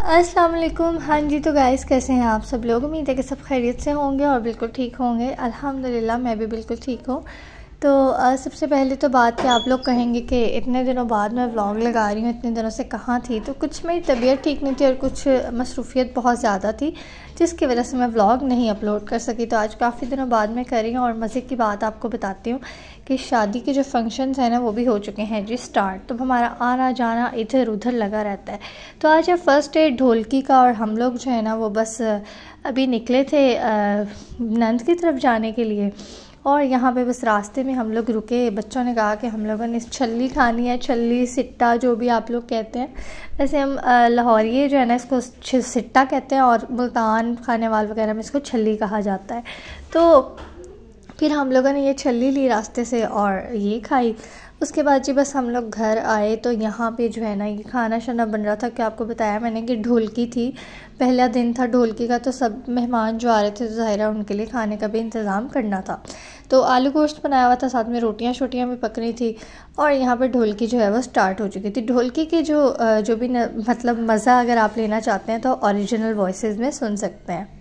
अस्सलाम वालेकुम। हाँ जी, तो गाइस कैसे हैं आप सब लोग। उम्मीद है कि सब खैरियत से होंगे और बिल्कुल ठीक होंगे। अल्हम्दुलिल्लाह मैं भी बिल्कुल ठीक हूँ। तो सबसे पहले तो बात कि आप लोग कहेंगे कि इतने दिनों बाद मैं व्लॉग लगा रही हूँ, इतने दिनों से कहाँ थी। तो कुछ मेरी तबीयत ठीक नहीं थी और कुछ मसरूफ़ियत बहुत ज़्यादा थी, जिसकी वजह से मैं व्लॉग नहीं अपलोड कर सकी। तो आज काफ़ी दिनों बाद मैं कर रही हूँ। और मज़े की बात आपको बताती हूँ कि शादी के जो फंक्शंस हैं ना, वो भी हो चुके हैं जी स्टार्ट। तो हमारा आना जाना इधर उधर लगा रहता है। तो आज है फर्स्ट डे ढोलकी का, और हम लोग जो है ना वो बस अभी निकले थे नंद की तरफ जाने के लिए। और यहाँ पे बस रास्ते में हम लोग रुके। बच्चों ने कहा कि हम लोगों ने छल्ली खानी है, छल्ली सिट्टा जो भी आप लोग कहते हैं। वैसे हम लाहौरिये जो है ना इसको सिट्टा कहते हैं, और मुल्तान खानेवाल वगैरह में इसको छल्ली कहा जाता है। तो फिर हम लोगों ने ये छल्ली ली रास्ते से और ये खाई। उसके बाद जी बस हम लोग घर आए। तो यहाँ पे जो है ना ये खाना शाना बन रहा था, कि आपको बताया मैंने कि ढोलकी थी, पहला दिन था ढोलकी का। तो सब मेहमान जो आ रहे थे तो ज़ाहिर है उनके लिए खाने का भी इंतज़ाम करना था। तो आलू गोश्त बनाया हुआ था, साथ में रोटियां शोटियां भी पक रही थी। और यहाँ पर ढोलकी जो है वो स्टार्ट हो चुकी थी। ढोलकी के जो भी मतलब मज़ा अगर आप लेना चाहते हैं तो ओरिजिनल वॉइसेस में सुन सकते हैं।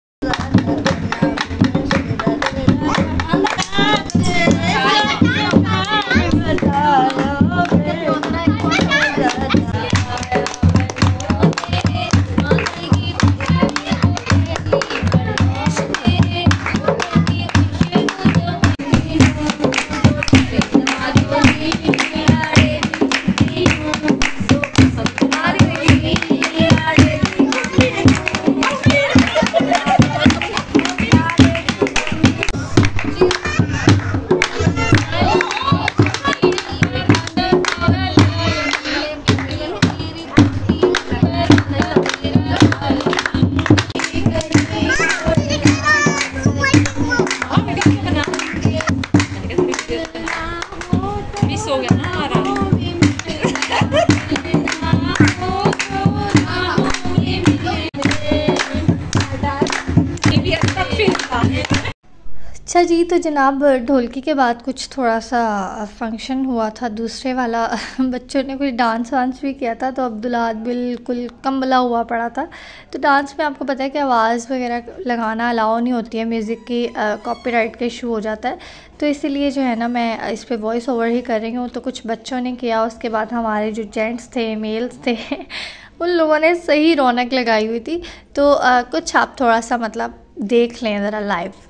अच्छा जी, तो जनाब ढोलकी के बाद कुछ थोड़ा सा फंक्शन हुआ था दूसरे वाला। बच्चों ने कुछ डांस वांस भी किया था। तो अब्दुल्ला बिल्कुल कम्बला हुआ पड़ा था। तो डांस में आपको पता है कि आवाज़ वगैरह लगाना अलाउ नहीं होती है, म्यूज़िक की कॉपीराइट का इशू हो जाता है। तो इसीलिए जो है ना मैं इस पर वॉइस ओवर ही कर रही हूँ। तो कुछ बच्चों ने किया, उसके बाद हमारे जो जेंट्स थे, मेल्स थे उन लोगों ने सही रौनक लगाई हुई थी। तो कुछ आप थोड़ा सा मतलब देख लें ज़रा लाइव।